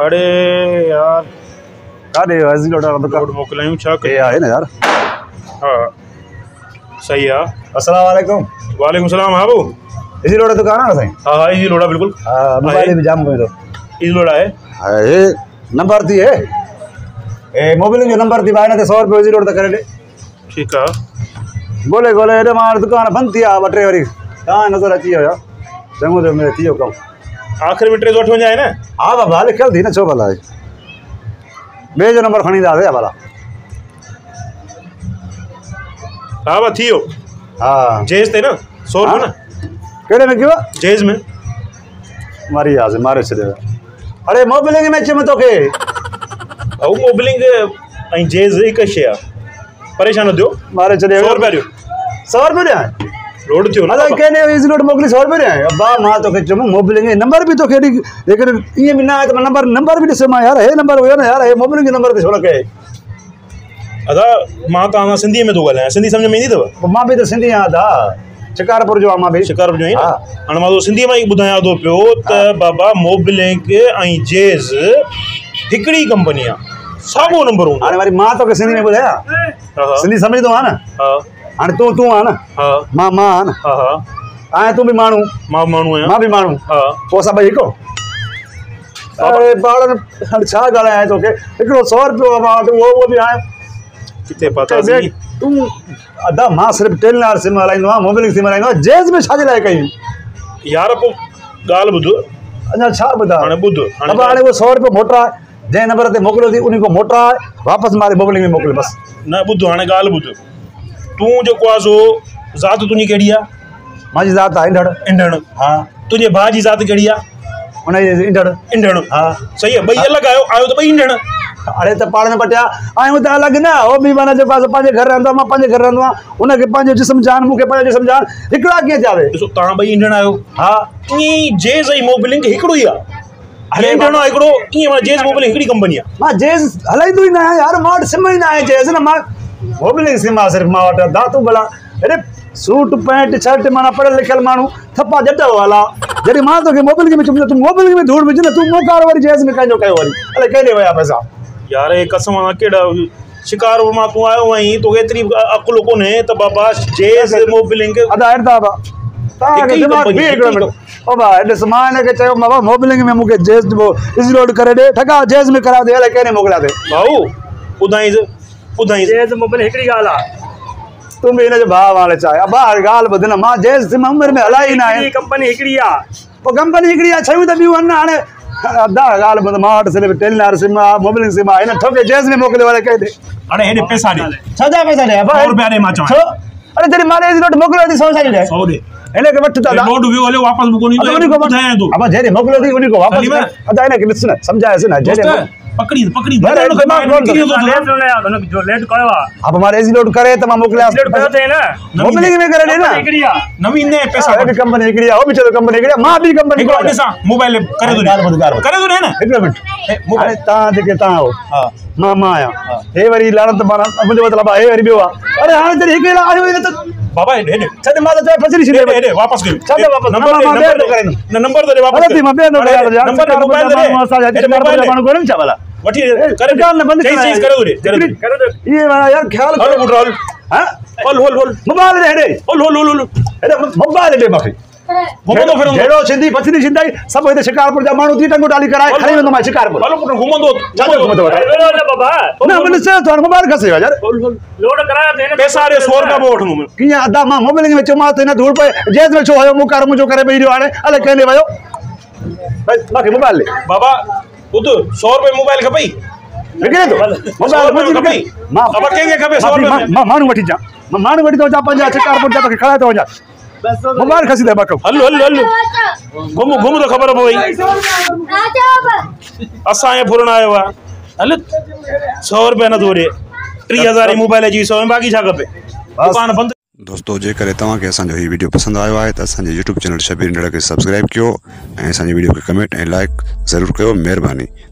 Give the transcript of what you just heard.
अरे यार काॾे एज़ी लोड मोकिलायूं छा हे आहे न यार। हाँ सही है। अस्सलाम वालेकुम। वालेकुम सलाम। हाँ बाबू इज़ी लोड दुकान है ना साईं? हाँ हाँ इजी लोड़ा बिल्कुल। मोबाइल भी जाम कयो इजी लोड़ा है। हे नंबर थी है ए मोबाइल जो नंबर थी भाई ने 100 रुपए इज़ी लोड त करे दे। ठीक है गोले गोले एडे मार दुकान बंद थी आ बटे वरी ता नजर अची वियो चङो जो मेरे थियो कम आखिर में 3 वठ वञाए न। हाँ बाबा लिखियल थी न छो भला बे जो नंबर खणी ईंदासीं भला। हाँ बा थियो। हाँ जेज थे ना 100 रुपए ना केड़े में कियो जेज में मारी याद मारे छॾियो। अरे मोबाइल में अचे तो के ऐं मोबिलिंग ऐं जेज हिकु शइ आहे। परेशान न थियो मारे छॾियो। 100 रुपया ॾियो। 100 रुपए ॾियां लोड थियो न। अरे कहने इज़ी लोड मोकली 100 रुपए ॾियां अब्बा मां तो के चमो मोबाइल के नंबर भी तो केडी लेकिन ये भी ना है तो नंबर भी ॾिस मां यार हे नंबर हुयो न यार हे मोबाइल के नंबर ते छो लगे। अदा मां तव्हां सिंधी में थो ॻाल्हायां सिंधी सम्झ में ईंदी अथव? मां भी तो सिंधी आहियां दा शिकारपुर जो मां भी शिकारपुर जो ई हाँ। न। हाणे मां तो सिंधी में ई ॿुधायां थो पियो त बाबा मोबिलिंग ऐं जेज हिकिड़ी कंपनी आहे साॻियो नंबर हूंदो। हाणे वरी मां तो के सिंधी में ॿुधायां हाँ सिंधी समझदो आ न। हाँ हाणे तू आ न हाँ मां आ न हाँ हाँ आए तू भी माण्हू मां माण्हू आहियां। मां भी माण्हू हाँ पोइ असां ॿई हिकु। अरे ॿारनि हाणे छा ॻाल्हायां तोखे हिकिड़ो 100 रुपयो मां वटि उहो बि हाणे किथे पतासी तू अदा मां सिर्फ़ु टेलनार सिम हलाईंदो आहियां मोबाइल सिम हलाईंदो आहियां जेज़ में छाजे लाइ कई यार पोइ ॻाल्हि ॿुध। अञा छा ॿुधां हाणे ॿुध अब हाणे उहो 100 रुपयो मोटरा जंहिं नंबर ते मोकिलियो थी उन खां मोटरा वापसि मारे मोबाइल में मोकिल बसि। न ॿुध हाणे ॻाल्हि ॿुध तूं जेको आहे सो ज़ात तुंहिंजी कहिड़ी आहे? मुंहिंजी ज़ात आहे ईंदड़। ईंदड़। हा तुंहिंजे भाउ जी ज़ात कहिड़ी आहे? हुनजी ईंदड़। ईंदड़। हा सही आहे ॿई अलॻि आयो त ॿई ईंदड़। अरे त पाण में पटिया आहियूं त अलॻि न उहो बि माना जेको आहे पंहिंजे घर रहंदो आहे मां पंहिंजे घर रहंदो आहियां उनखे पंहिंजो जिस्म जान मूंखे पंहिंजो जिस्म जान हिकिड़ा कीअं चाहे। ॾिसो तव्हां ॿई ईंदड़ आहियो। हा ईअं जेज़ ऐं मोबिलिंग हिकिड़ो ई आहे। अरे ईंदड़ आहे हिकिड़ो ईअं माना जेज़ मोबिलिंग हिकिड़ी कंपनी आहे। मां जेज़ हलाईंदो ई न आहियां यार मां वटि सिम ई न आहे जेज़ न मां मोबाइल सिम आहे सिर्फ़ु मां वटि दातू भला अरे सूट पैंट शर्ट माना पढ़ियल लिखियल माण्हू थप्पा जट वाला जॾहिं मां तोखे मोबाइल में चुमियो तूं मोबाइल में धूड़ विझ न तूं मोकार वरी जेज़ में कंहिंजो कयो वरी अरे केॾे विया पैसा यार हे कसम आहे कहिड़ा शिकारपुर मां तूं आयो आहीं तोखे एतिरी अकुल कोन्हे त बाबा जेज़ मोबिलिंग अदा हेॾा बा तव्हांखे दिमाग़ बि हिकिड़ो मिनट ओ भाउ ॾिस मां हिनखे चयो बाबा मोबाइल में मूंखे जेज़ इज़ी लोड करे ॾे ठका जेज़ में कराए ॾे अलाए कंहिं मोकिलिया अथई भाऊ ॿुधाईंसि ॿुधाईंसि जेज़ मोबाइल हिकिड़ी ॻाल्हि आहे तूं बि हिनजो भाउ हाणे चाहे अब ॻाल्हि ॿुध न मां जेज़ सिम उमिरि में हलाई न आहे कंपनी हिकिड़ी आहे पोइ कंपनी हिकिड़ी आहे शयूं त ॿियूं आहिनि न हाणे अदा ॻाल्हि ॿुध मां वटि सिर्फ़ु टेलनार सिम आहे मोबाइल सिम आहे हिन ठोके जेज़ में मोकिलियो अलाए कहिड़े। हाणे हेॾे पैसा ॾे। छा पैसा ॾे 100 रुपया ॾे मां चवां। छो अरे जॾहिं मां इज़ी लोड मोकिलियो थी 100 ॾे 100 ॾे हिनखे वठि त लोड वियो हलियो वापसि बि कोन ईंदो ॿुधायां थो। अब जॾहिं मोकिलियो थी उन खां वापसि अदा हिनखे ॾिस न सम्झायसि न जॾहिं पकड़ी पकड़ी जो लेट कयो आहे अब हमारे इज़ी लोड करे त मां मोकिलिया लेट कयो थे न मोबाइल में करे ॾे न हिकिड़ी आहे नवीं ने पैसा हिकु कंपनी हिकिड़ी आहे उहो बि चलो कंपनी हिकिड़ी आहे मां बि कंपनी हिकिड़ो ॾिसां मोबाइल करे थो ॾे करे थो ॾे न हिकिड़ो मिनट हाणे तव्हां जेके तव्हां हो हा मां आहियां हे वरी लाणत माना मुंहिंजो मतिलबु आहे हे वरी ॿियो आहे अरे हाणे जॾहिं हिकु आयो त बाबा हेॾे छॾ मां त चयो फसरी छॾे हेॾे वापसि कयो छॾ वापसि नंबर मां ॿियो थो करे न नंबर तो दे वापस गलती मां ॿियो थो करे नंबर मोबाइल दे मोबाइल माण्हू कोन्हनि छा भला वठी करे न बंदि चीज करे दो ये वाला यार ख्याल हलो पुट राहुल हां होल मोबाइल दे हेॾे होल हेॾे मोबाइल दे मूंखे घुमंदो फिरंदो हेॾो सिंधी पछड़ी सिंधाई सभु हिते शिकारपुर जा माण्हू थी टंगो टाली कराए खणी वेंदो मां शिकारपुर हलो पुट घुमंदो छा घुमंदो बाबा न मैंने से तो मोबाइल कैसे हो यार लोड कराया थे पैसा रे 100 रुपया में वठूं कीअं अदा मां मोबाइल में चयो मां त हिन धूड़ पे जेज़ में छो आयो मूं कार मुंहिंजो करे ॿई हाणे अलाए कंहिं वियो बाक़ी मोबाइल ले बाबा ॿुध 100 रुपए मोबाइल खपई विकिणे थो मोबाइल मुंहिंजी खपई मां अब कंहिंखे खपे 100 रुपए मां माण्हू वठी जा मां माण्हू वठी थो अचां पंहिंजा शिकारपुर जा तोखे खणाए थो वञा मोबाइल खसी दे बाक़ो हलो घुम तो ख़बर पवई असां ये फुरण आयो आहे हल 100 रुपया न थो ॾे 3000 मोबाइल जी 100 बाक़ी छा खपे दुकान बंद। दोस्तों जेकर तव्हांखे असांजो ही वीडियो पसंद आयो आहे त असांजे यूट्यूब चैनल शबीर इंडिया खे सब्सक्राइब कयो ऐं असांजे वीडियो खे कमेंट ऐं लाइक ज़रूर कयो। महिरबानी।